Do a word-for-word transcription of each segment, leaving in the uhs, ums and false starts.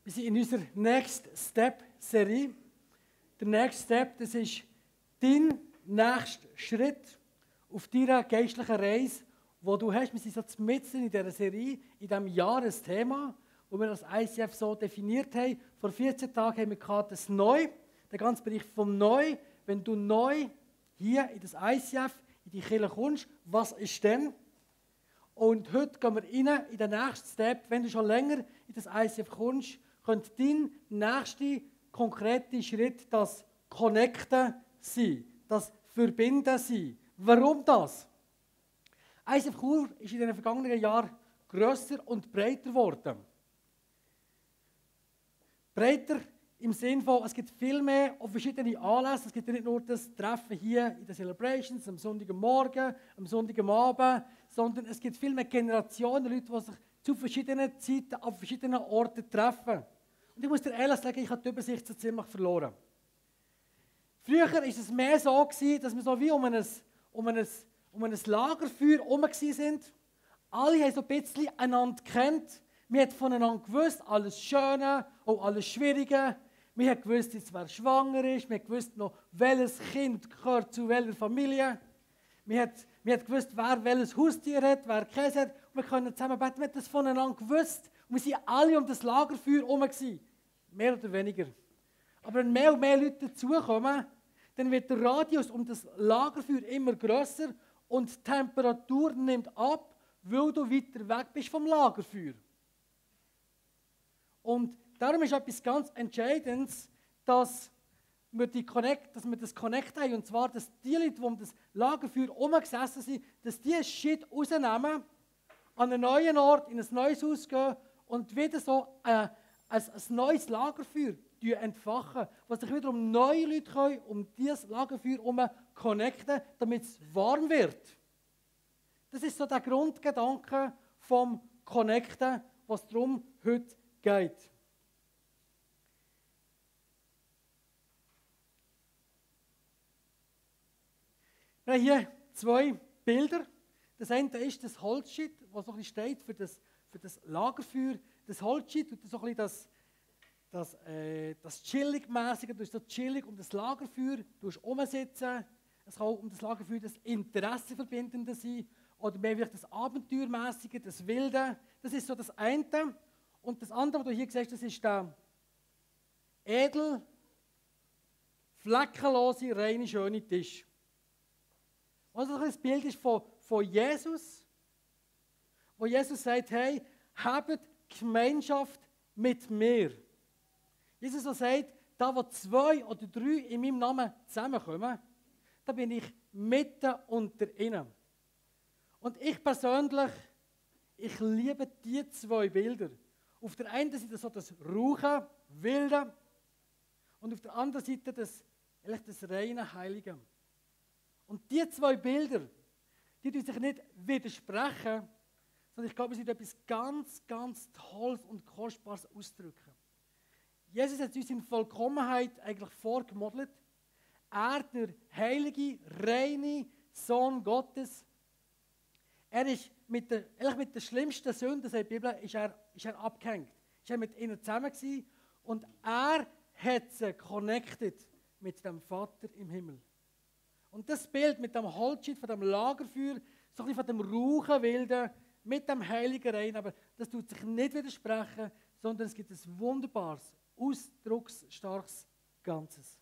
Wir sind in unserer Next Step Serie. Der Next Step, das ist dein nächster Schritt auf deiner geistlichen Reise, wo du hast. Wir sind so mitten in dieser Serie, in diesem Jahresthema, wo wir das I C F so definiert haben. Vor vierzehn Tagen haben wir gehabt, das Neu, der ganze Bereich vom Neu. Wenn du neu hier in das I C F, in die Kirche kommst, was ist denn? Und heute gehen wir rein in den nächsten Step. Wenn du schon länger in das I C F kommst, könnte dein nächster konkreter Schritt das Connecten sein, das Verbinden sein. Warum das? I C F Chur ist in den vergangenen Jahren grösser und breiter geworden. Breiter im Sinne von, es gibt viel mehr auf verschiedene Anlässe. Es gibt nicht nur das Treffen hier in den Celebrations, am Sonntagmorgen, am Sonntagabend, sondern es gibt viel mehr Generationen, Leute, die sich zu verschiedenen Zeiten auf verschiedenen Orten treffen. Und ich muss dir ehrlich sagen, ich habe die Übersicht so ziemlich verloren. Früher war es mehr so, gewesen, dass wir so wie um ein, um ein, um ein Lagerfeuer herum waren. Alle haben so ein bisschen einander gekannt. Wir haben voneinander gewusst, alles Schöne, auch alles Schwierige. Wir haben gewusst, jetzt, wer schwanger ist. Wir haben gewusst, noch, welches Kind gehört zu welcher Familie. Wir haben, wir haben gewusst, wer welches Haustier hat, wer keins hat. Und wir können zusammen beten. Wir haben das voneinander gewusst. Und wir waren alle um das Lagerfeuer herum. Mehr oder weniger. Aber wenn mehr und mehr Leute dazukommen, dann wird der Radius um das Lagerfeuer immer grösser und die Temperatur nimmt ab, weil du weiter weg bist vom Lagerfeuer. Und darum ist etwas ganz Entscheidendes, dass wir, die Connect, dass wir das Connect haben. Und zwar, dass die Leute, die um das Lagerfeuer herumgesessen sind, dass die einen Shit rausnehmen, an einen neuen Ort, in ein neues Haus gehen und wieder so äh, ein, ein neues Lagerfeuer entfachen, was sich wiederum neue Leute können, um dieses Lagerfeuer herum connecten, damit es warm wird. Das ist so der Grundgedanke vom Connecten, was darum heute geht. Wir haben hier zwei Bilder. Das eine ist das Holzscheit, was so ein bisschen steht für das, für das Lagerfeuer. Das Holzscheit tut so ein bisschen das, das, äh, das Chillig-mäßige, du bist so chillig um das Lagerfeuer, du hast rumsitzen. Es kann auch um das Lagerfeuer das Interessenverbindende sein oder mehr vielleicht das Abenteuermäßige, das Wilde. Das ist so das eine. Und das andere, was du hier siehst, das ist der edel, fleckenlose, reine, schöne Tisch. Also das Bild ist von, von Jesus, wo Jesus sagt, hey, habt Gemeinschaft mit mir. Jesus so sagt, da wo zwei oder drei in meinem Namen zusammenkommen, da bin ich mitten unter ihnen. Und ich persönlich, ich liebe diese zwei Bilder. Auf der einen Seite so das Rauchen, Wilde, und auf der anderen Seite das, das reine Heilige. Und diese zwei Bilder, die tun sich nicht widersprechen, sondern ich glaube, es wird etwas ganz, ganz Tolles und Kostbares ausdrücken. Jesus hat uns in Vollkommenheit eigentlich vorgemodelt. Er, der heilige, reine Sohn Gottes, er ist mit der, eigentlich mit der schlimmsten Sünde, sagt die Bibel, ist er, ist er abgehängt. Ist er mit ihnen zusammen gewesen und er hat sie connected mit dem Vater im Himmel. Und das Bild mit dem Holzscheit, von dem Lagerfeuer, so ein bisschen von dem Rauchen Wilden, mit dem Heiligen Rein, aber das tut sich nicht widersprechen, sondern es gibt ein wunderbares, ausdrucksstarkes Ganzes.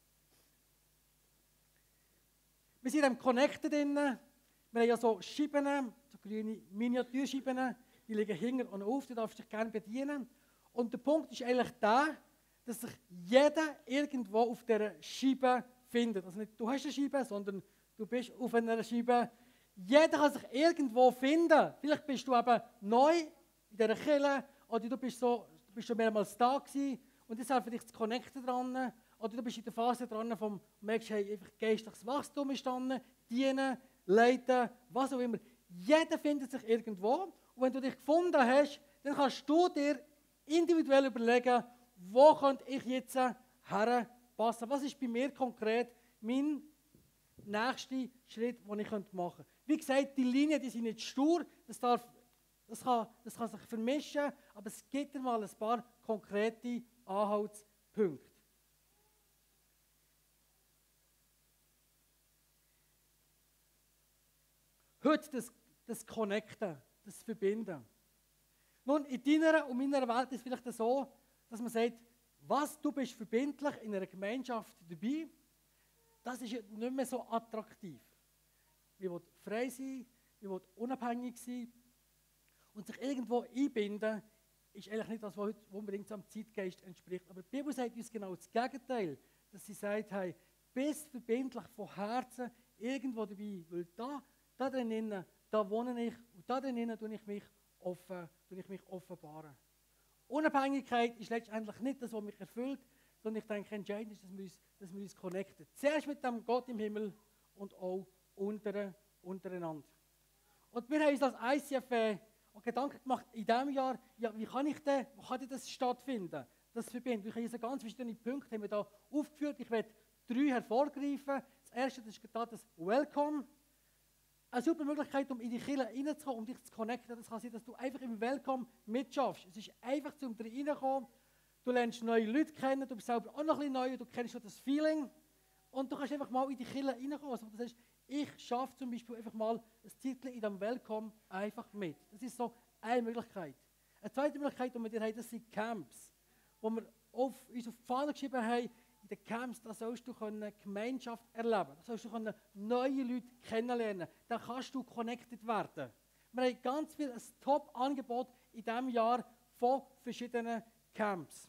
Wir sind im Connected drin. Wir haben ja so Scheiben, so grüne Miniaturscheiben, die liegen hinten und auf, die darfst du dich gerne bedienen. Und der Punkt ist eigentlich der, dass sich jeder irgendwo auf dieser Scheibe findet. Also nicht du hast eine Scheibe, sondern du bist auf einer Scheibe. Jeder kann sich irgendwo finden. Vielleicht bist du eben neu in dieser Kirche oder du bist, so, du bist schon mehrmals da gewesen und jetzt helfen dich zu connecten dran. Oder du bist in der Phase dran, wo du merkst, hey, einfach geistliches Wachstum ist dran, dienen, leiten, was auch immer. Jeder findet sich irgendwo. Und wenn du dich gefunden hast, dann kannst du dir individuell überlegen, wo könnte ich jetzt herpassen. Was ist bei mir konkret mein nächster Schritt, den ich machen könnte. Wie gesagt, die Linien die sind nicht stur, das, darf, das, kann, das kann sich vermischen, aber es gibt mal ein paar konkrete Anhaltspunkte. Heute das, das Connecten, das Verbinden. Nun, in deiner und meiner Welt ist es vielleicht so, dass man sagt, was, du bist verbindlich in einer Gemeinschaft dabei, das ist nicht mehr so attraktiv. Ich will frei sein, ich will unabhängig sein und sich irgendwo einbinden, ist eigentlich nicht das, was heute unbedingt am Zeitgeist entspricht. Aber die Bibel sagt uns genau das Gegenteil, dass sie sagt, hey, bist verbindlich von Herzen irgendwo dabei, weil da, da drinnen, da wohne ich und da drinnen tue ich mich offen, tue ich mich offenbaren. Unabhängigkeit ist letztendlich nicht das, was mich erfüllt, sondern ich denke, entscheidend ist, dass wir uns, dass wir uns connecten. Zuerst mit dem Gott im Himmel und auch unter, untereinander. Und wir haben uns als I C F äh, auch Gedanken gemacht, in diesem Jahr, ja, wie kann ich denn, wo kann das stattfinden, das Verbinden? Wir haben so ganz verschiedene Punkte haben wir da aufgeführt. Ich werde drei hervorgreifen. Das erste das ist gerade das Welcome. Eine super Möglichkeit, um in die Kirche reinzukommen, um dich zu connecten. Das kann sein, dass du einfach im Welcome mitschaffst. Es ist einfach, um da reinzukommen. Du lernst neue Leute kennen, du bist selber auch noch ein bisschen neu, du kennst schon das Feeling. Und du kannst einfach mal in die Kirche reinkommen. Also, das heißt, ich schaffe zum Beispiel einfach mal ein Titel in diesem Welcome einfach mit. Das ist so eine Möglichkeit. Eine zweite Möglichkeit, die wir dir haben, das sind Camps. Wo wir auf, uns auf die Fahne geschrieben haben, in den Camps, da sollst du eine Gemeinschaft erleben. Da sollst du können neue Leute kennenlernen. Da kannst du connected werden. Wir haben ganz viel ein Top-Angebot in diesem Jahr von verschiedenen Camps.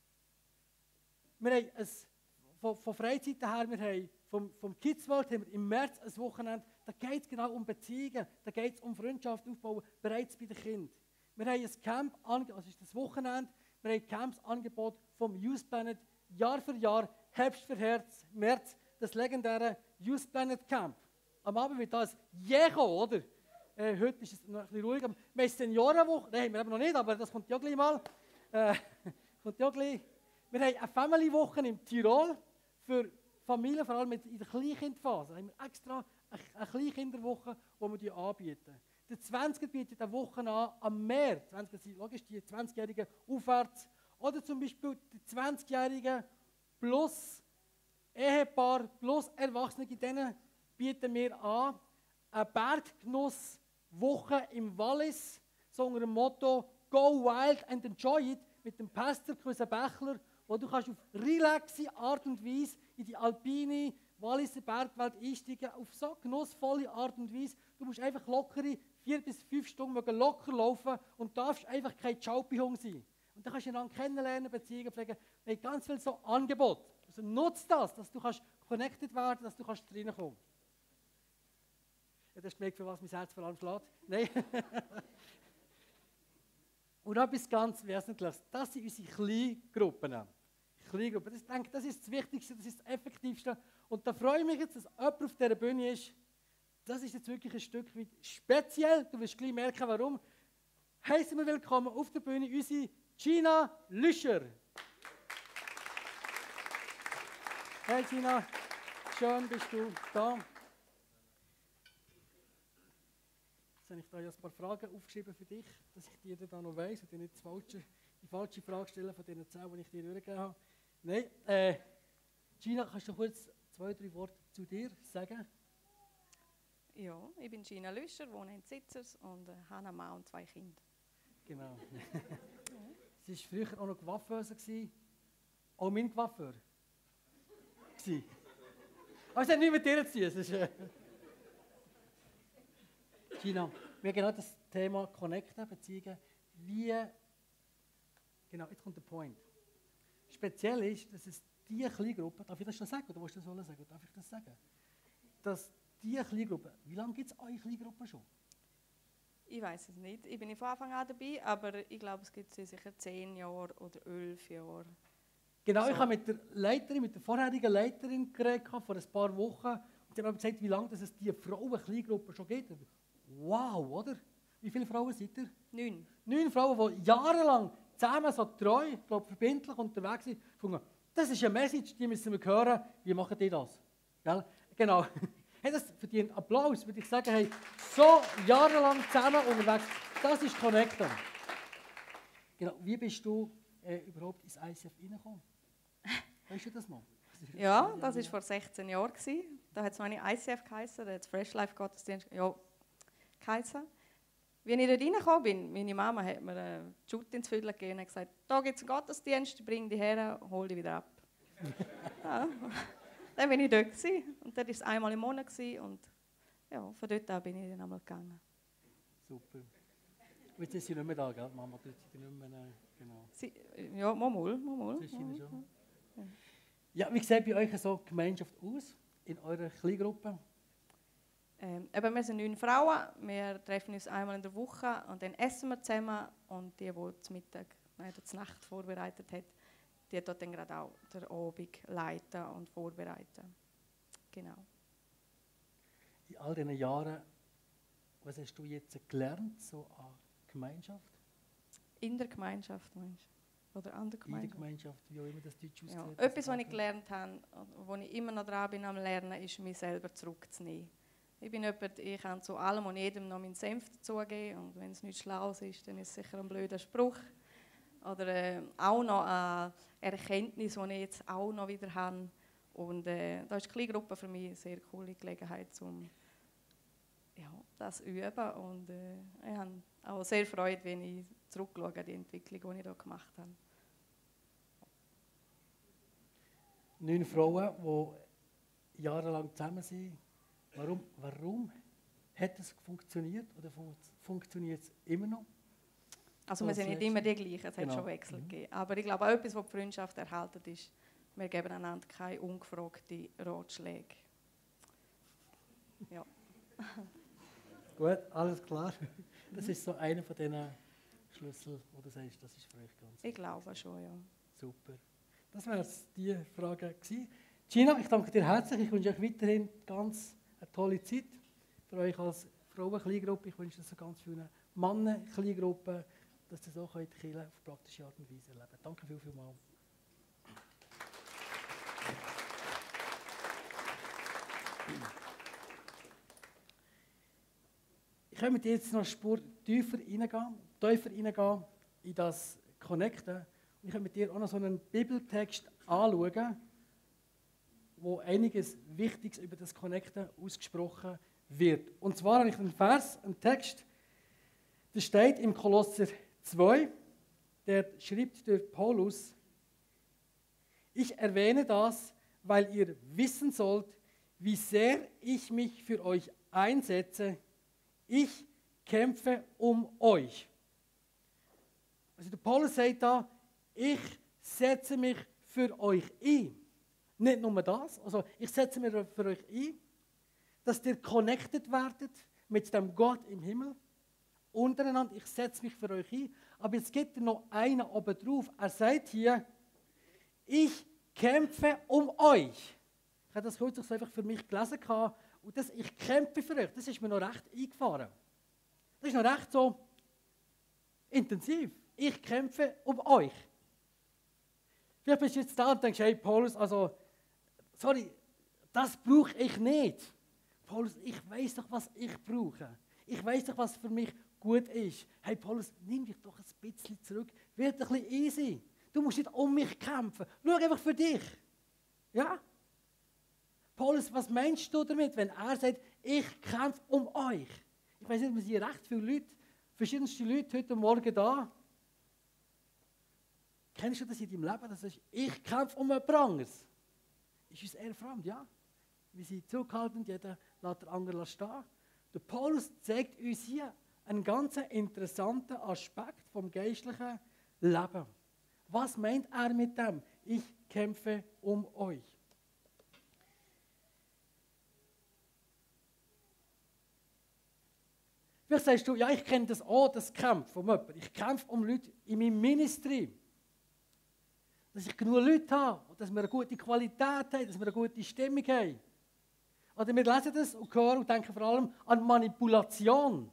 Wir haben ein, von, von Freizeiten her, wir haben vom, vom Kids World haben wir im März ein Wochenende, da geht es genau um Beziehungen, da geht es um Freundschaft aufbauen, bereits bei den Kindern. Wir haben ein Camp, also ist das Wochenende, wir haben Camps-Angebot vom Youth Planet, Jahr für Jahr, Herbst für Herz, März, das legendäre Youth Planet Camp. Am Abend wird das je kommen, oder? Äh, heute ist es noch ein bisschen ruhig. Wir haben Seniorenwoche, nein, haben wir eben noch nicht, aber das kommt ja gleich mal. Äh, kommt ja gleich. Wir haben eine Family-Woche im Tirol für Familien, vor allem in der Kleinkindphase. Da haben wir extra eine, eine Kleinkinderwoche, die wir die anbieten. Der zwanziger bietet eine Woche an am Meer. zwanziger sind logisch die zwanzigjährigen aufwärts. Oder zum Beispiel die zwanzigjährigen plus Ehepaar plus Erwachsene, denen bieten wir an eine Berggenusswoche im Wallis, so unter dem Motto Go Wild and Enjoy It mit dem Pastor Chris Bächler, wo du kannst auf relaxe Art und Weise in die alpine Walliser Bergwelt einsteigen, auf so genussvolle Art und Weise. Du musst einfach lockere vier bis fünf Stunden locker laufen und darfst einfach kein Schaupihung sein. Und dann kannst du einander kennenlernen, Beziehungen pflegen. Wir haben ganz viel so Angebot. Also nutze das, dass du kannst connected werden, dass du kannst reinkommen. Ja, das ist gemerkt, für was mein Herz vor allem schlägt. Nein. Und noch etwas ganz Wesentliches. Das sind unsere Kleingruppen. Kleingruppen. Das, ich denke, das ist das Wichtigste, das ist das Effektivste. Und da freue ich mich jetzt, dass jemand auf dieser Bühne ist. Das ist jetzt wirklich ein Stück weit speziell. Du wirst gleich merken, warum. Heißen wir willkommen auf der Bühne unsere Gina Lüscher. Hey Gina, schön bist du da. Jetzt habe ich da ja ein paar Fragen aufgeschrieben für dich, dass ich dir da noch weiss und dir nicht die falsche, die falsche Frage stelle von den zehn, die ich dir durchgegeben habe. Nein, äh, Gina, kannst du kurz zwei, drei Worte zu dir sagen? Ja, ich bin Gina Lüscher, wohne in Zitzers und äh, habe eine Mann und zwei Kinder. Genau. Sie war früher auch noch Coiffeuse, auch mein Coiffeur. Aber es hat nichts mit dir zu tun. Es ist, äh Gina, wir haben genau das Thema Connecten, Beziehungen. Wie, genau, jetzt kommt der Point. Speziell ist, dass es diese Kleingruppe, darf ich das schon sagen oder willst du das sollen sagen? Darf ich das sagen? Dass diese Kleingruppe, wie lange gibt es eure Kleingruppe schon? Ich weiß es nicht. Ich bin von Anfang an dabei, aber ich glaube, es gibt sie sicher zehn Jahre oder elf Jahre. Genau, so. Ich habe mit der Leiterin, mit der vorherigen Leiterin geredet, vor ein paar Wochen. Und sie haben gesagt, wie lange es diese Frauen-Kleingruppe schon gibt. Wow, oder? Wie viele Frauen seid ihr? Neun. Neun Frauen, die jahrelang zusammen so treu, glaub, verbindlich unterwegs sind. Das ist eine Message, die müssen wir hören. Wie machen die das? Gell? Genau. Hey, das verdient Applaus, würde ich sagen. Hey, so jahrelang zusammen unterwegs, das ist Connecten. Genau. Wie bist du äh, überhaupt ins I C F reingekommen? Weißt du das noch? Das Ja, das war vor sechzehn Jahren. Da hat es noch nicht I C F geheißen, da hat es Fresh Life Gottesdienst ja, geheißen. Wie ich dort reingekommen bin, meine Mama hat mir eine Jute ins Viertel gegeben und gesagt, da gibt es einen Gottesdienst, bring dich her, hol dich wieder ab. Ja. Dann war ich dort gewesen. Und dort war es einmal im Monat gewesen. Und ja, von dort an bin ich dann einmal gegangen. Super. Und jetzt ist sie nicht mehr da, gell? Mama tut sie nicht mehr, äh, genau. Sie, ja, mal mal, mal mal. Das ist ihnen schon. Ja, wie sieht bei euch so die Gemeinschaft aus, in eurer Kleingruppe? Ähm, eben, wir sind neun Frauen, wir treffen uns einmal in der Woche und dann essen wir zusammen. Und die, die zum Mittag, nein, die Nacht vorbereitet hat, die dort dann gerade auch den Abend leiten und vorbereiten. Genau. In all diesen Jahren, was hast du jetzt gelernt, so an Gemeinschaft? In der Gemeinschaft, meinst du? Oder an der In der Gemeinschaft? Gemeinschaft, wie auch immer das Deutsch Ja. aussieht. Etwas, was ich gelernt habe, wo ich immer noch dran bin am Lernen, ist, mich selber zurückzunehmen. Ich bin jemand, ich kann zu allem und jedem noch meinen Senf dazugeben. Und wenn es nicht schlau ist, dann ist es sicher ein blöder Spruch. Oder äh, auch noch eine Erkenntnis, die ich jetzt auch noch wieder habe. Und äh, da ist die Kleingruppe für mich eine sehr coole Gelegenheit, um ja, das zu üben. Und äh, ich habe auch sehr Freude, wenn ich zurückschaue an die Entwicklung, die ich hier gemacht habe. Neun Frauen, die jahrelang zusammen sind. Warum, warum hat es funktioniert oder fun funktioniert es immer noch? Also wir sind nicht immer die gleichen, es Genau. hat schon Wechsel Mhm. gegeben. Aber ich glaube, auch etwas, was die Freundschaft erhalten ist, wir geben einander keine ungefragten Ratschläge. Ja. Gut, alles klar. Das ist so einer von diesen Schlüsseln, wo du sagst, das ist für euch ganz Ich glaube schon, ja. super. Das wären die Fragen gewesen. Gina, ich danke dir herzlich. Ich wünsche euch weiterhin ganz eine tolle Zeit. Für euch als Frauen-Kleingruppe. Ich wünsche euch so ganz viele Männer-Kleingruppen, dass ihr so könnt die Kirche auf praktische Art und Weise erleben. Danke viel, viel mal. Ich möchte mit dir jetzt noch eine Spur tiefer reingehen, tiefer reingehen in das Connecten. Und ich möchte mit dir auch noch so einen Bibeltext anschauen, wo einiges Wichtiges über das Connecten ausgesprochen wird. Und zwar habe ich einen Vers, einen Text, der steht im Kolosser zwei, der schreibt durch Paulus: Ich erwähne das, weil ihr wissen sollt, wie sehr ich mich für euch einsetze. Ich kämpfe um euch. Also der Paulus sagt da, ich setze mich für euch ein. Nicht nur das, also ich setze mich für euch ein, dass ihr connected werdet mit dem Gott im Himmel. Untereinander, ich setze mich für euch ein. Aber jetzt gibt er noch einen oben drauf. Er sagt hier, ich kämpfe um euch. Ich habe das kürzlich so einfach für mich gelesen. Und das, ich kämpfe für euch, das ist mir noch recht eingefahren. Das ist noch recht so intensiv. Ich kämpfe um euch. Vielleicht bist du jetzt da und denkst, hey Paulus, also, sorry, das brauche ich nicht. Paulus, ich weiß doch, was ich brauche. Ich weiß doch, was für mich gut ist. Hey Paulus, nimm dich doch ein bisschen zurück. Wird ein bisschen easy. Du musst nicht um mich kämpfen. Schau einfach für dich. Ja? Paulus, was meinst du damit, wenn er sagt, ich kämpfe um euch? Ich weiß nicht, wir sind recht viele Leute, verschiedenste Leute heute Morgen da. Kennst du das in deinem Leben, dass du sagst, ich kämpfe um jemand anderes? Ist uns eher fremd, ja? Wir sind zurückhaltend, jeder lässt den anderen stehen. Der Paulus zeigt uns hier einen ganz interessanten Aspekt vom geistlichen Leben. Was meint er mit dem? Ich kämpfe um euch. Vielleicht sagst du, ja, ich kenne das auch, das Kampf um jemanden. Ich kämpfe um Leute in meinem Ministry. Dass ich genug Leute habe, und dass wir eine gute Qualität haben, dass wir eine gute Stimmung haben. Oder wir lesen das und hören und denken vor allem an Manipulation.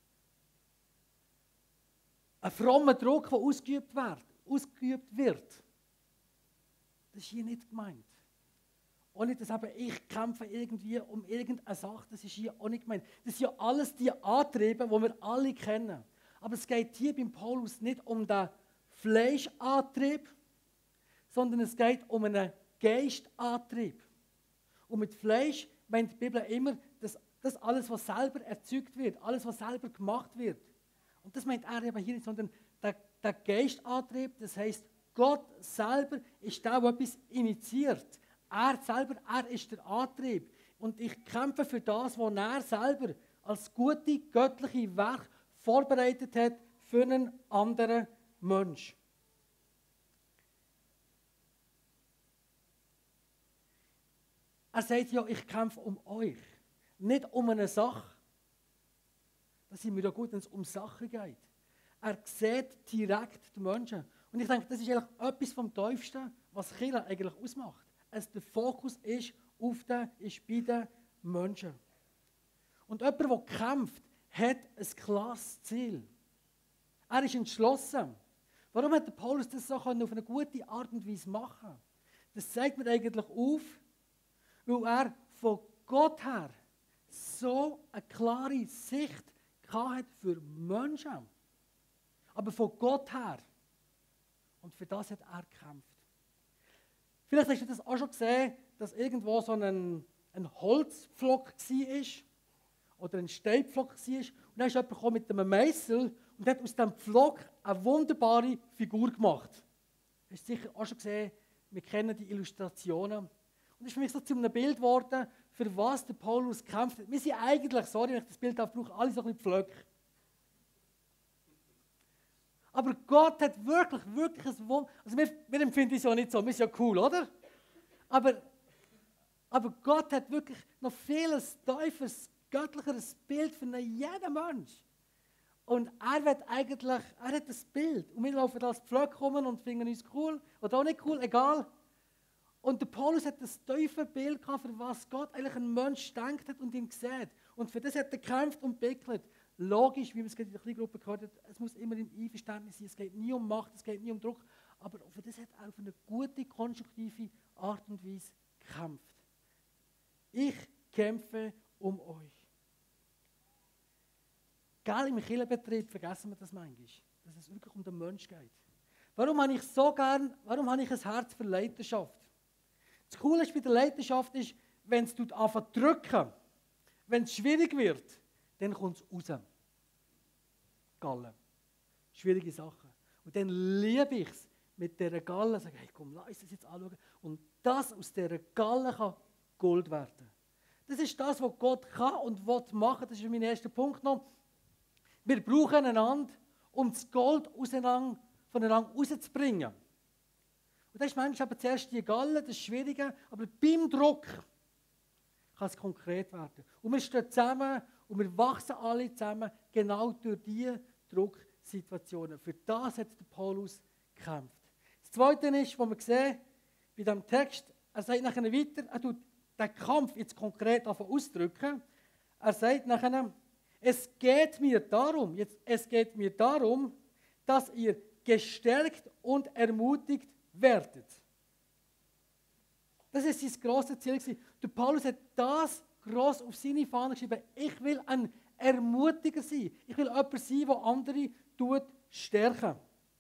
Ein frommer Druck, der ausgeübt wird. Ausgeübt wird. Das ist hier nicht gemeint. Auch nicht, dass eben ich kämpfe irgendwie um irgendeine Sache, das ist hier auch nicht gemeint. Das sind ja alles die Antriebe, die wir alle kennen. Aber es geht hier beim Paulus nicht um den Fleischantrieb, sondern es geht um einen Geistantrieb. Und mit Fleisch meint die Bibel immer, dass das alles, was selber erzeugt wird, alles, was selber gemacht wird. Und das meint er eben hier nicht, sondern der, der Geistantrieb, das heisst, Gott selber ist der, der etwas initiiert. Er selber, er ist der Antrieb. Und ich kämpfe für das, was er selber als gute, göttliche Werk vorbereitet hat für einen anderen Mensch. Er sagt ja, ich kämpfe um euch, nicht um eine Sache. Das sind wir ja gut, wenn es um Sachen geht. Er sieht direkt die Menschen. Und ich denke, das ist eigentlich etwas vom Tiefsten, was Kirche eigentlich ausmacht. Es, der Fokus ist auf den, ist bei den Menschen. Und jemand, der kämpft, hat ein klares Ziel. Er ist entschlossen. Warum hat der Paulus das so auf eine gute Art und Weise machen? Das zeigt mir eigentlich auf, weil er von Gott her so eine klare Sicht hatte für Menschen. Aber von Gott her. Und für das hat er gekämpft. Vielleicht hast du das auch schon gesehen, dass irgendwo so ein, ein Holzpflock war oder ein Steinpflock war. Und dann ist jemand mit einem Meißel und hat aus diesem Pflock eine wunderbare Figur gemacht. Hast du sicher auch schon gesehen, wir kennen die Illustrationen. Und das ist für mich so zu einem Bild geworden, für was der Paulus kämpft. Wir sind eigentlich, sorry, wenn ich das Bild brauche, alle so ein bisschen Pflöcke. Aber Gott hat wirklich, wirklich ein Wunder. Also wir, wir empfinden es ja nicht so, wir sind ja cool, oder? Aber, aber Gott hat wirklich noch vieles tieferes, göttlicheres Bild für jeden Mensch. Und er wird eigentlich, er hat das Bild. Und wir laufen als Pflöcke kommen und finden uns cool. Oder auch nicht cool, egal. Und der Paulus hat das tiefe Bild gehabt, für was Gott eigentlich ein Mensch denkt hat und ihn sieht. Und für das hat er gekämpft und beckelt. Logisch, wie man es in der Kleingruppe gehört hat, es muss immer im Einverständnis sein. Es geht nie um Macht, es geht nie um Druck. Aber für das hat er auf eine gute, konstruktive Art und Weise gekämpft. Ich kämpfe um euch. Gell, im Kirchenbetrieb vergessen wir das manchmal, dass es wirklich um den Menschen geht. Warum habe ich so gern, warum habe ich ein Herz für Leiterschaft? Das Coole bei der Leiterschaft ist, wenn es anfängt zu drücken, wenn es schwierig wird, dann kommt es raus. Galle. Schwierige Sachen. Und dann liebe ich es, mit dieser Galle zu sagen, hey, komm, lass uns das jetzt anschauen. Und das aus dieser Galle kann Gold werden. Das ist das, was Gott kann und will machen. Das ist mein erster Punkt noch. Wir brauchen einander, um das Gold voneinander rauszubringen. Und das ist manchmal aber zuerst die Galle, das Schwierige, aber beim Druck kann es konkret werden. Und wir stehen zusammen und wir wachsen alle zusammen, genau durch diese Drucksituationen. Für das hat der Paulus gekämpft. Das Zweite ist, was wir sehen, bei diesem Text, er sagt nachher weiter, er tut den Kampf jetzt konkret ausdrücken. Er sagt nachher, es geht mir darum, jetzt, es geht mir darum, dass ihr gestärkt und ermutigt werdet. Das ist sein grosses Ziel. Der Paulus hat das gross auf seine Fahne geschrieben. Ich will ein Ermutiger sein. Ich will jemand sein, der andere tut stärken.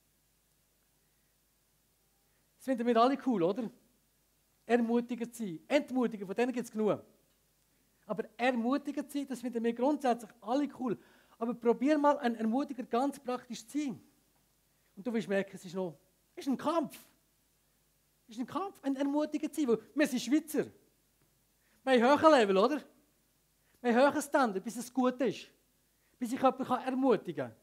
Das finden wir alle cool, oder? Ermutiger zu sein. Entmutiger, von denen gibt es genug. Aber ermutiger zu sein, das finden wir grundsätzlich alle cool. Aber probier mal, ein Ermutiger ganz praktisch zu sein. Und du wirst merken, es ist noch es ist ein Kampf. Es ist ein Kampf, ein Ermutiger zu sein. Weil wir sind Schweizer. Wir haben einen hohen Level, oder? Wir haben einen hohen Standard, bis es gut ist. Bis ich jemanden ermutigen kann.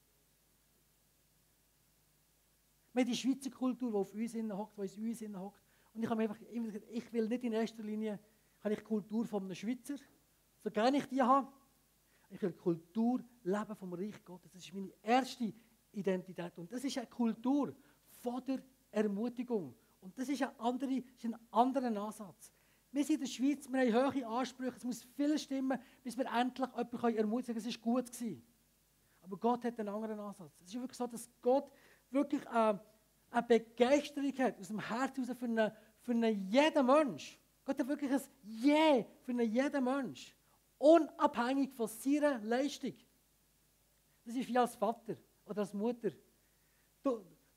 Wir haben die Schweizer Kultur, die auf uns hockt, die in uns hockt. Und ich habe mir einfach immer gesagt, ich will nicht in erster Linie habe ich die Kultur von einem Schweizer, so gerne ich die habe. Ich will die Kultur leben vom Reich Gottes. Das ist meine erste Identität. Und das ist eine Kultur von der Ermutigung. Und das ist ein, andere, ist ein anderer Ansatz. Wir sind in der Schweiz, wir haben hohe Ansprüche, es muss viel stimmen, bis wir endlich jemanden ermutigen können, es war gut gewesen. Aber Gott hat einen anderen Ansatz. Es ist wirklich so, dass Gott wirklich eine, eine Begeisterung hat aus dem Herzen heraus für, eine, für einen jeden Mensch. Gott hat wirklich ein Je für einen jeden Mensch. Unabhängig von seiner Leistung. Das ist wie als Vater oder als Mutter. Du,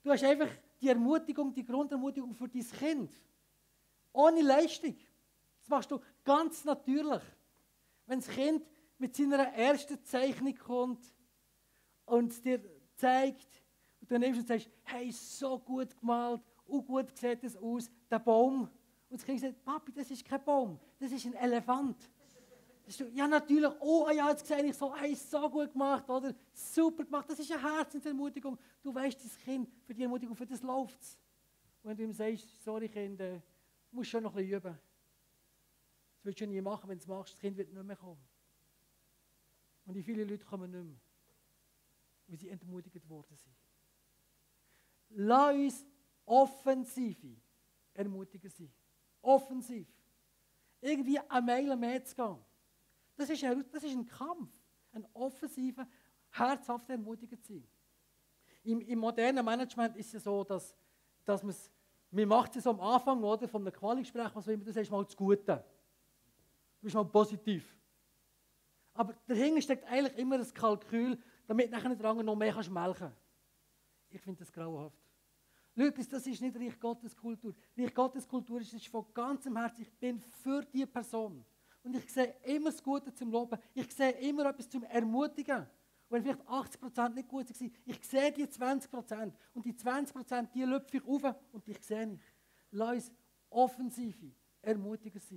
Du hast einfach die Ermutigung, die Grundermutigung für dein Kind. Ohne Leistung. Das machst du ganz natürlich. Wenn das Kind mit seiner ersten Zeichnung kommt und es dir zeigt, und du nimmst und sagst, hey, so gut gemalt, und gut sieht es aus, der Baum. Und das Kind sagt, Papi, das ist kein Baum, das ist ein Elefant. Das ist, ja, natürlich, oh ja, jetzt sehe ich so, hey, so gut gemacht, oder? Super gemacht, das ist eine Herzensermutigung. Du weißt, das Kind, für die Ermutigung, für das läuft es. Und wenn du ihm sagst, sorry Kind, du musst schon noch ein bisschen üben. Das willst du nie machen, wenn du es machst, das Kind wird nicht mehr kommen. Und wie viele Leute kommen nicht mehr, weil sie entmutigt worden sind. Lass uns offensive Ermutiger sein. Offensiv. Irgendwie eine Meile mehr zu gehen. Das ist ein, das ist ein Kampf. Ein offensiver, herzhafter Ermutiger zu sein. Im, Im modernen Management ist es ja so, dass, dass man es, man macht es so am Anfang, oder, von einem Quali-Gespräch, was immer, du sagst mal das Gute. Du bist mal positiv. Aber dahinter steckt eigentlich immer das Kalkül, damit nachher der andere noch mehr kannst melken. Ich finde das grauenhaft. Leute, das ist nicht Reich Gottes Kultur. Reich Gottes Kultur ist, ist von ganzem Herzen, ich bin für diese Person. Und ich sehe immer das Gute zum Loben. Ich sehe immer etwas zum Ermutigen. Und wenn vielleicht achtzig Prozent nicht gut waren, ich sehe die zwanzig Prozent. Und die zwanzig Prozent, die lüpfe ich auf und ich sehe nicht. Lass uns offensive Ermutiger sein.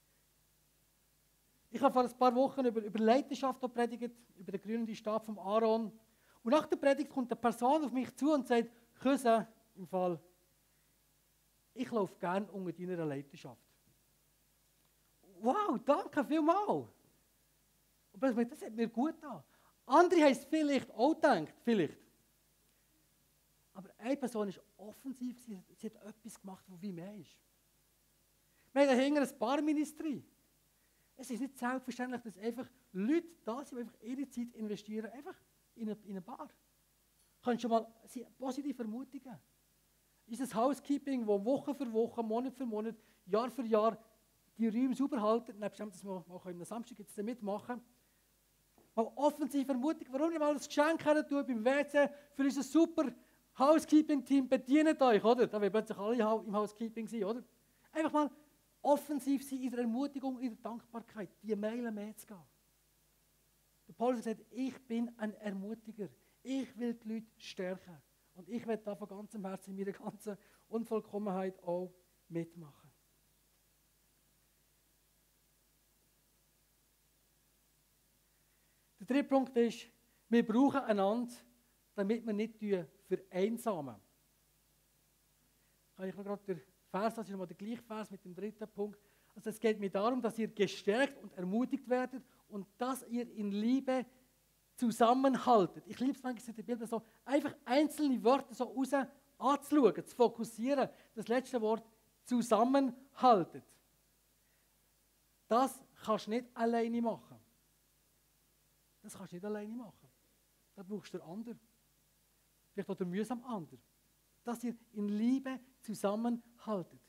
Ich habe vor ein paar Wochen über, über Leiterschaft predigt, über den grünen Stab von Aaron. Und nach der Predigt kommt eine Person auf mich zu und sagt, Küsse, im Fall, ich laufe gerne unter deiner Leiterschaft. Wow, danke vielmals. Und das hat mir gut getan. Andere haben es vielleicht auch gedacht, vielleicht. Aber eine Person ist offensiv, sie, sie hat etwas gemacht, was wie mehr ist. Wir haben dahinter ein Barministerie. Es ist nicht selbstverständlich, dass einfach Leute da sind, die einfach ihre Zeit investieren, einfach in eine, in eine Bar. Du kannst schon mal sie positiv ermutigen. Ist das Housekeeping, das Woche für Woche, Monat für Monat, Jahr für Jahr die Räume sauber halten, nebst dem, dass wir auch am Samstag jetzt mitmachen. Mal offensiv ermutigen, warum nicht mal ein Geschenk tun beim W C für unser super Housekeeping-Team, bedient euch, oder? Da werden plötzlich alle im Housekeeping sein, oder? Einfach mal offensiv sein in der Ermutigung, in der Dankbarkeit, die Meilen mehr zu gehen. Der Paulus hat gesagt, ich bin ein Ermutiger. Ich will die Leute stärken. Und ich werde da von ganzem Herzen in meiner ganzen Unvollkommenheit auch mitmachen. Der dritte Punkt ist, wir brauchen einander, damit wir nicht vereinsamen. Kann ich noch gerade den Vers, das ist nochmal der gleiche Vers mit dem dritten Punkt. Also es geht mir darum, dass ihr gestärkt und ermutigt werdet und dass ihr in Liebe zusammenhaltet. Ich liebe es manchmal in der Bibel so, einfach einzelne Wörter so raus anzuschauen, zu fokussieren. Das letzte Wort, zusammenhaltet. Das kannst du nicht alleine machen. Das kannst du nicht alleine machen. Da brauchst du den anderen. Vielleicht auch den mühsam anderen. Dass ihr in Liebe zusammenhaltet.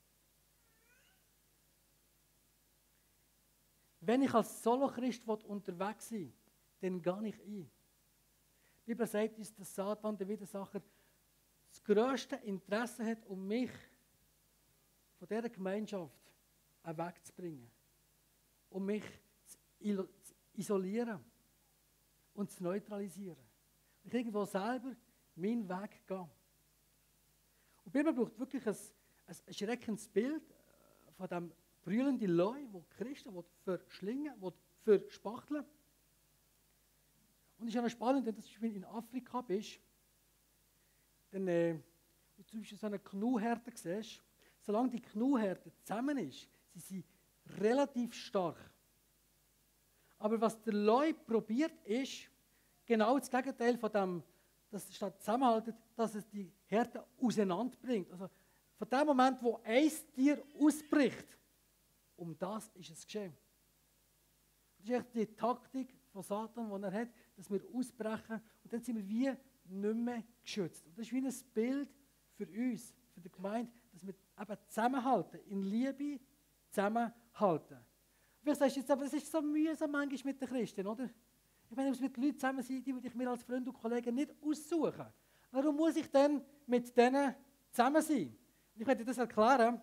Wenn ich als Solo-Christ unterwegs sein will, dann gehe ich ein. Die Bibel sagt uns, dass Satan, der Widersacher, das grösste Interesse hat, um mich von dieser Gemeinschaft wegzubringen. Um mich zu isolieren und zu neutralisieren. Ich irgendwo selber meinen Weg gehen. Und die Bibel braucht wirklich ein, ein erschreckendes Bild von dem brüllenden Leu, wo die Christen verschlingen, verspachteln. Und es ist ja noch spannend, wenn du zum Beispiel in Afrika bist, dann, äh, wenn du zum Beispiel so eine Knuhherde siehst, solange die Knuhherde zusammen ist, sie sind relativ stark. Aber was der Leu probiert, ist genau das Gegenteil von dem, dass es statt zusammenhaltet, dass es die Herde auseinanderbringt. Also von dem Moment, wo ein Tier ausbricht, um das ist es geschehen. Das ist echt die Taktik von Satan, die er hat, dass wir ausbrechen und dann sind wir wie nicht mehr geschützt. Und das ist wie ein Bild für uns, für die Gemeinde, dass wir eben zusammenhalten, in Liebe zusammenhalten. Vielleicht sagst du jetzt, aber es ist so mühsam manchmal mit den Christen, oder? Ich meine, ich muss mit Leuten zusammen sein, die ich mir als Freund und Kollegen nicht aussuchen. Warum muss ich denn mit denen zusammen sein? Ich werde dir das erklären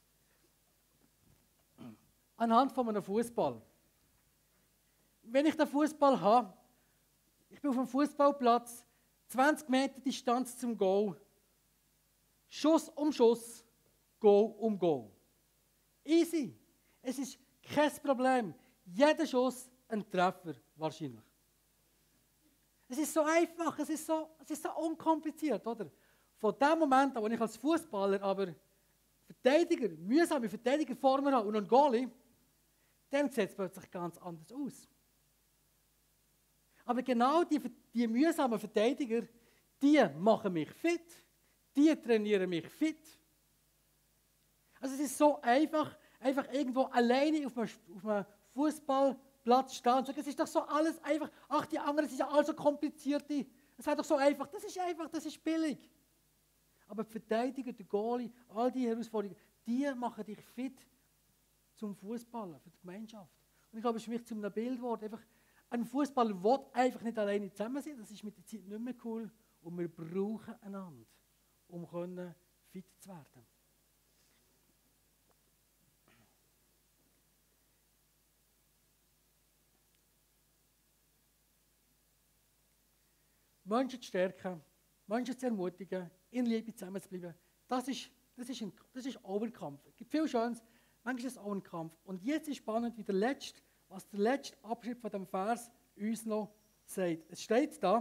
anhand von einem Fußball. Wenn ich den Fußball habe, ich bin auf einem Fußballplatz, zwanzig Meter Distanz zum Goal, Schuss um Schuss, Goal um Goal. Easy. Es ist kein Problem. Jeder Schuss ein Treffer wahrscheinlich. Es ist so einfach, es ist so, es ist so unkompliziert, oder? Von dem Moment an, wo ich als Fußballer aber Verteidiger, mühsame Verteidigerformen habe und einen Goalie, dann sieht es plötzlich ganz anders aus. Aber genau die, die mühsamen Verteidiger, die machen mich fit. Die trainieren mich fit. Also es ist so einfach, einfach irgendwo alleine auf einem, auf einem Fußballplatz stehen und sagen, es ist doch so alles einfach, ach, die anderen sind ja alle so komplizierte. Es wäre doch so einfach, das ist einfach, das ist billig. Aber die Verteidiger, der Goalie, all die Herausforderungen, die machen dich fit zum Fußballen, für die Gemeinschaft. Und ich glaube, es ist für mich zu einem Bild geworden, einfach, ein Fußballer will einfach nicht alleine zusammen sein, das ist mit der Zeit nicht mehr cool. Und wir brauchen einander, um können fit zu werden. Menschen zu stärken, Menschen zu ermutigen, in Liebe zusammenzubleiben, das ist, das ist, ein, das ist auch ein Kampf. Es gibt viel Schönes, manchmal ist es auch ein Kampf. Und jetzt ist spannend, wie der letzte, was der letzte Abschnitt von dem Vers uns noch sagt. Es steht da,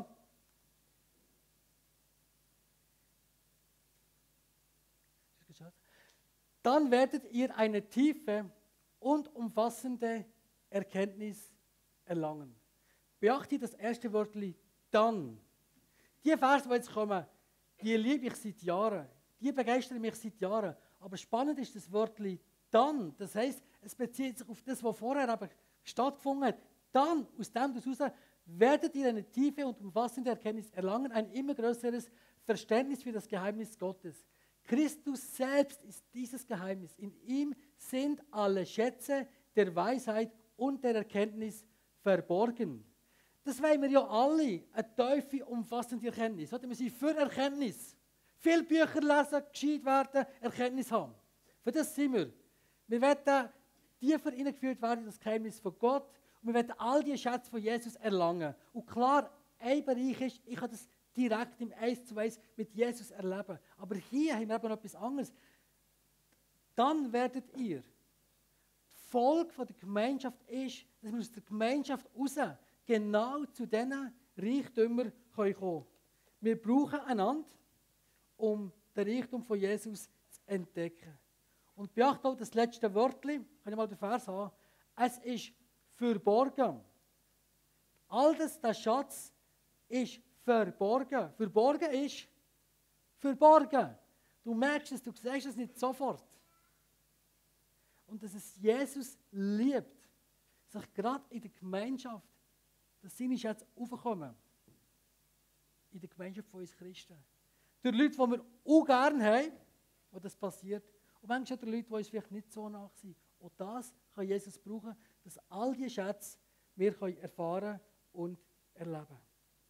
dann werdet ihr eine tiefe und umfassende Erkenntnis erlangen. Beachtet das erste Wörtchen dann. Die Verse, die jetzt kommen, die liebe ich seit Jahren. Die begeistern mich seit Jahren. Aber spannend ist das Wörtchen dann. Das heisst, es bezieht sich auf das, was vorher aber stattgefunden hat. Dann, aus dem heraus, werdet ihr eine tiefe und umfassende Erkenntnis erlangen, ein immer größeres Verständnis für das Geheimnis Gottes. Christus selbst ist dieses Geheimnis. In ihm sind alle Schätze der Weisheit und der Erkenntnis verborgen. Das wollen wir ja alle, eine tiefe, umfassende Erkenntnis. Wir sind für Erkenntnis. Viele Bücher lesen, gescheit werden, Erkenntnis haben. Für das sind wir. Wir werden tiefer hineingeführt werden in das Geheimnis von Gott und wir werden all die Schätze von Jesus erlangen. Und klar, ein Bereich ist, ich habe das direkt im Eins zu Eins mit Jesus erleben. Aber hier haben wir eben noch etwas anderes. Dann werdet ihr. Die Folge von der Gemeinschaft ist, dass wir aus der Gemeinschaft raus genau zu diesen Reichtümern kommen können. Wir brauchen einander, um den Reichtum von Jesus zu entdecken. Und beachtet auch das letzte Wörtchen, kann ich mal den Vers haben, es ist verborgen. All das, der Schatz, ist verborgen. Verborgen ist verborgen. Du merkst es, du siehst es nicht sofort. Und dass es Jesus liebt, sich gerade in der Gemeinschaft, dass seine Schätze aufkommen. In der Gemeinschaft von uns Christen. Durch Leute, die wir auch gerne haben, wo das passiert. Und manchmal durch Leute, die uns vielleicht nicht so nach sind. Und das kann Jesus brauchen, dass all diese Schätze wir erfahren und erleben.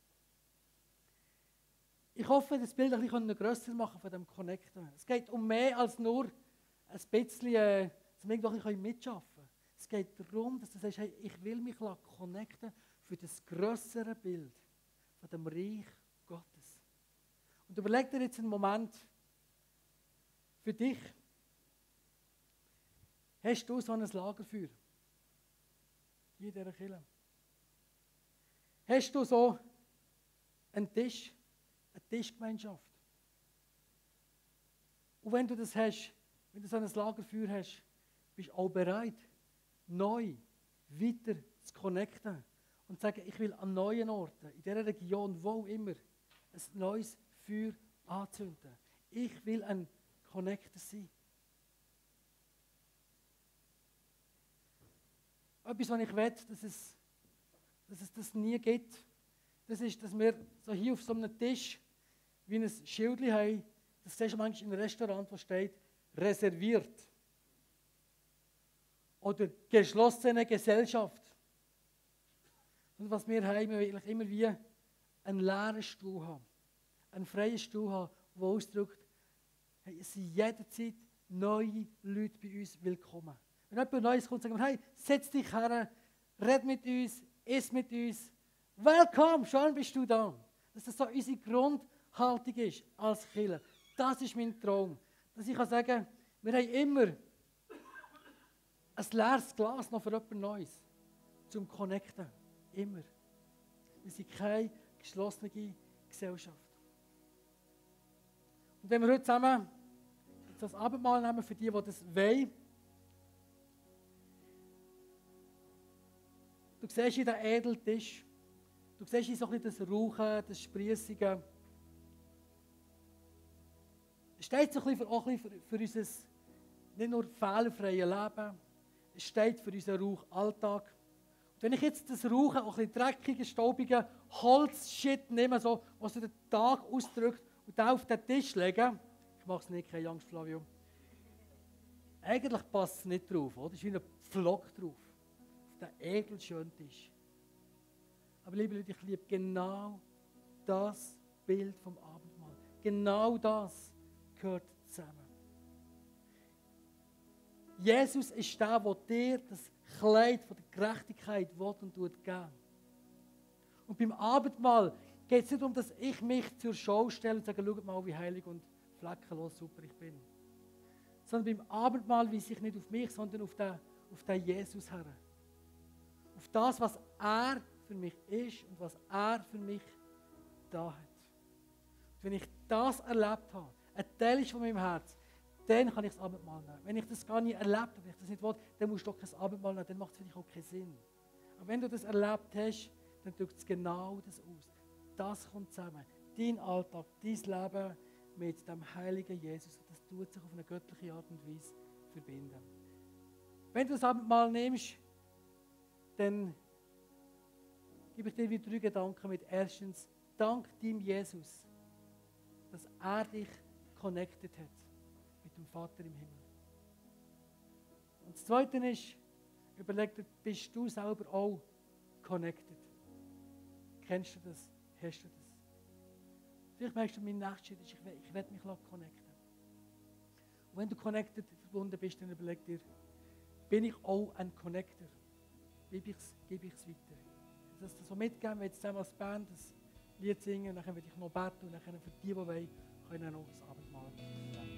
Ich hoffe, das Bild ein bisschen grösser machen von dem Connecten. Es geht um mehr als nur ein bisschen, äh, dass wir irgendwo ein mitschaffen können. Es geht darum, dass du sagst, hey, ich will mich connecten für das grössere Bild von dem Reich Gottes. Und überleg dir jetzt einen Moment für dich. Hast du so ein Lagerfeuer in dieser Kirche? Hast du so einen Tisch, eine Tischgemeinschaft? Und wenn du das hast, wenn du so ein Lagerfeuer hast, bist du auch bereit, neu weiter zu connecten und zu sagen, ich will an neuen Orten, in dieser Region, wo auch immer, ein neues Feuer anzünden. Ich will ein Connector sein. Etwas, was ich will, dass es, dass es das nie gibt, das ist, dass wir so hier auf so einem Tisch wie ein Schildchen haben, das siehst du manchmal in einem Restaurant, wo steht, reserviert. Oder geschlossene Gesellschaft. Und was wir haben, wir will immer wie einen leeren Stuhl haben. einen freien Stuhl haben, der ausdrückt, hey, es sind jederzeit neue Leute bei uns willkommen. Wenn jemand Neues kommt, sagen wir, hey, setz dich her, red mit uns, iss mit uns. Willkommen, schön bist du da. Dass das so unsere Grundhaltung ist als Kirche. Das ist mein Traum. Dass ich kann sagen, wir haben immer ein leeres Glas noch für jemand Neues zum Connecten. Immer. Wir sind keine geschlossene Gesellschaft. Und wenn wir heute zusammen das Abendmahl nehmen, für die, die das wollen, du siehst hier den edlen Tisch, du siehst hier so ein bisschen das Rauchen, das Spriessige. Es steht so ein bisschen für, auch ein bisschen für, für unser nicht nur fehlerfreies Leben, es steht für unseren Rauchalltag. Und wenn ich jetzt das Rauchen, auch ein bisschen dreckigen, staubigen Holz-Shit nehme, so, was so den Tag ausdrückt, und den auf den Tisch lege, ich mache es nicht, keine Angst, Flavio, eigentlich passt es nicht drauf, oder? Es ist wie ein Pflock drauf, auf den edelschönen Tisch. Aber liebe Leute, ich liebe genau das Bild vom Abendmahl. Genau das gehört zusammen. Jesus ist der, der dir das Kleid von der Gerechtigkeit will und tut geben. Und beim Abendmahl geht es nicht darum, dass ich mich zur Schau stelle und sage, schaut mal, wie heilig und fleckenlos super ich bin. Sondern beim Abendmahl weise ich nicht auf mich, sondern auf den, auf den Jesus her. Auf das, was er für mich ist und was er für mich da hat. Und wenn ich das erlebt habe, ein Teil ist von meinem Herz, dann kann ich das Abendmahl nehmen. Wenn ich das gar nicht erlebt habe, wenn ich das nicht will, dann musst du doch kein Abendmahl nehmen, dann macht es für dich auch keinen Sinn. Aber wenn du das erlebt hast, dann drückt es genau das aus. Das kommt zusammen. Dein Alltag, dein Leben mit dem heiligen Jesus. Das tut sich auf eine göttliche Art und Weise verbinden. Wenn du das Abendmahl nimmst, dann gebe ich dir wieder drei Gedanken mit. Erstens, dank deinem Jesus, dass er dich connected hat mit dem Vater im Himmel. Und das Zweite ist, überleg dir, bist du selber auch connected? Kennst du das? Hast du das? Vielleicht merkst du, mein nächster Schritt ist, ich will, ich will mich connecten. Und wenn du connected verbunden bist, dann überleg dir, bin ich auch ein Connector? Gebe ich es gebe ich's weiter? Das so mitgeben, wenn wir zusammen als Band das Lied singen, dann werde ich noch beten und dann für die, die wollen, können noch das Abendmahl nehmen.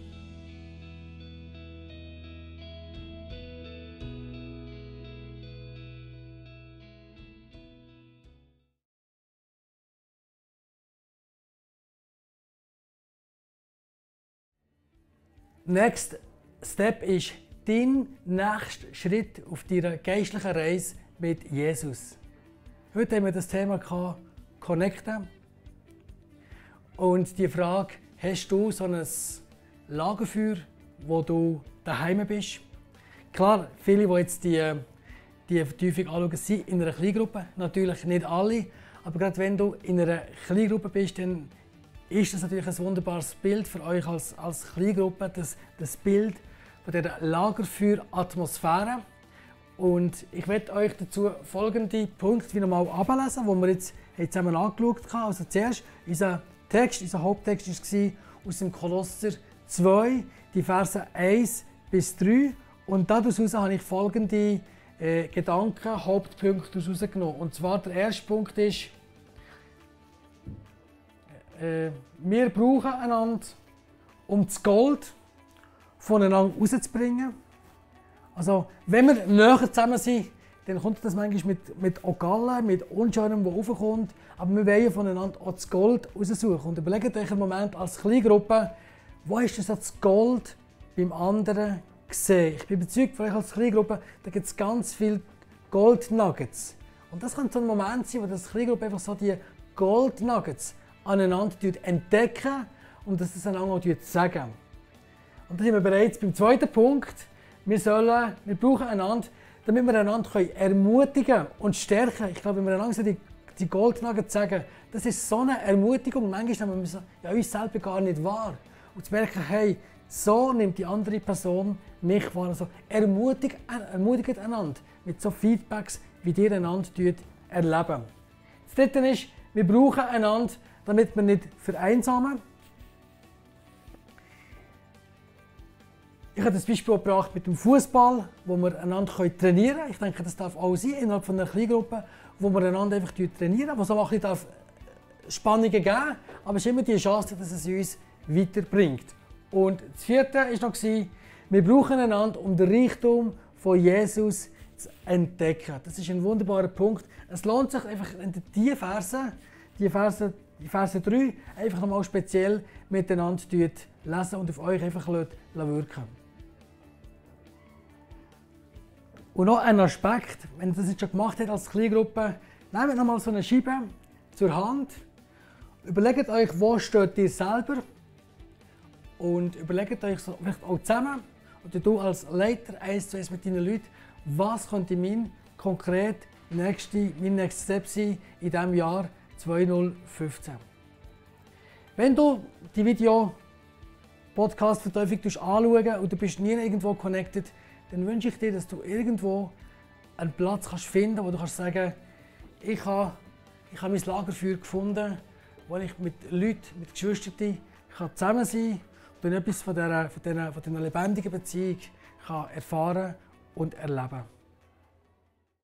Next Step ist dein nächster Schritt auf deiner geistlichen Reise mit Jesus. Heute haben wir das Thema gehabt, Connecten. Und die Frage, hast du so ein Lagerfeuer, wo du daheim bist? Klar, viele, die jetzt die, die Vertiefung anschauen, sind in einer Kleingruppe. Natürlich nicht alle. Aber gerade wenn du in einer Kleingruppe bist, dann ist das natürlich ein wunderbares Bild für euch als, als Kleingruppe, das, das Bild von dieser Lagerfeuer-Atmosphäre. Und ich werde euch dazu folgende Punkte wieder mal ablesen, die wir jetzt zusammen angeschaut haben. Also zuerst, unser Text, unser Haupttext war aus dem Kolosser zwei, die Verse eins bis drei. Und daraus habe ich folgende äh, Gedanken, Hauptpunkte herausgenommen. Und zwar der erste Punkt ist, äh, wir brauchen einander, um das Gold voneinander rauszubringen. Also, wenn wir näher zusammen sind, dann kommt das manchmal mit, mit Ogallen, mit Unschönem, das raufkommt. Aber wir wollen voneinander auch das Gold raussuchen. Und überlegt euch einen Moment als Kleingruppe, wo ist das, das Gold beim anderen gesehen? Ich bin überzeugt, von euch als Kleingruppe, da gibt es ganz viele Goldnuggets. Und das kann so ein Moment sein, wo das Kleingruppe einfach so die Goldnuggets aneinander entdecken und dass das einander auch sagen. Und da sind wir bereits beim zweiten Punkt. Wir, sollen, wir brauchen einander, damit wir einander ermutigen und stärken. Ich glaube, wenn wir einander die, die Goldnuggets sagen, das ist so eine Ermutigung. Manchmal nehmen wir so, ja, uns selber gar nicht wahr. Und zu merken, hey, so nimmt die andere Person mich wahr. Also ermutigt, ermutigt einander mit so Feedbacks, wie ihr einander erleben. Das Dritte ist, wir brauchen einander, damit wir nicht vereinsamen. Ich habe das Beispiel gebracht mit dem Fußball, wo wir einander trainieren können. Ich denke, das darf auch sein, innerhalb von einer Kleingruppe, wo wir einander einfach trainieren, wo es auch ein bisschen Spannungen geben darf. Aber es ist immer die Chance, dass es uns weiterbringt. Und das vierte war noch, wir brauchen einander, um den Reichtum von Jesus zu entdecken. Das ist ein wunderbarer Punkt. Es lohnt sich einfach, diese Verse, die Verse, die Verse drei, einfach nochmal speziell miteinander zu lesen und auf euch einfach wirken. Und noch ein Aspekt, wenn ihr das jetzt schon gemacht habt als Kleingruppe, nehmt nochmal so eine Scheibe zur Hand, überlegt euch, wo steht ihr selber und überlegt euch so vielleicht auch zusammen, oder du als Leiter eins zu eins mit deinen Leuten, was könnte mein konkret nächste, mein nächster Step sein in diesem Jahr zweitausendfünfzehn. Wenn du die Video-Podcast-Verteufung anschaust und du bist nie irgendwo connected, dann wünsche ich dir, dass du irgendwo einen Platz kannst finden kannst, wo du kannst sagen, ich habe, ich habe mein Lagerfeuer gefunden, wo ich mit Leuten, mit Geschwistern kann zusammen sein kann und etwas von dieser, von dieser, von dieser lebendigen Beziehung kann erfahren und erleben kann.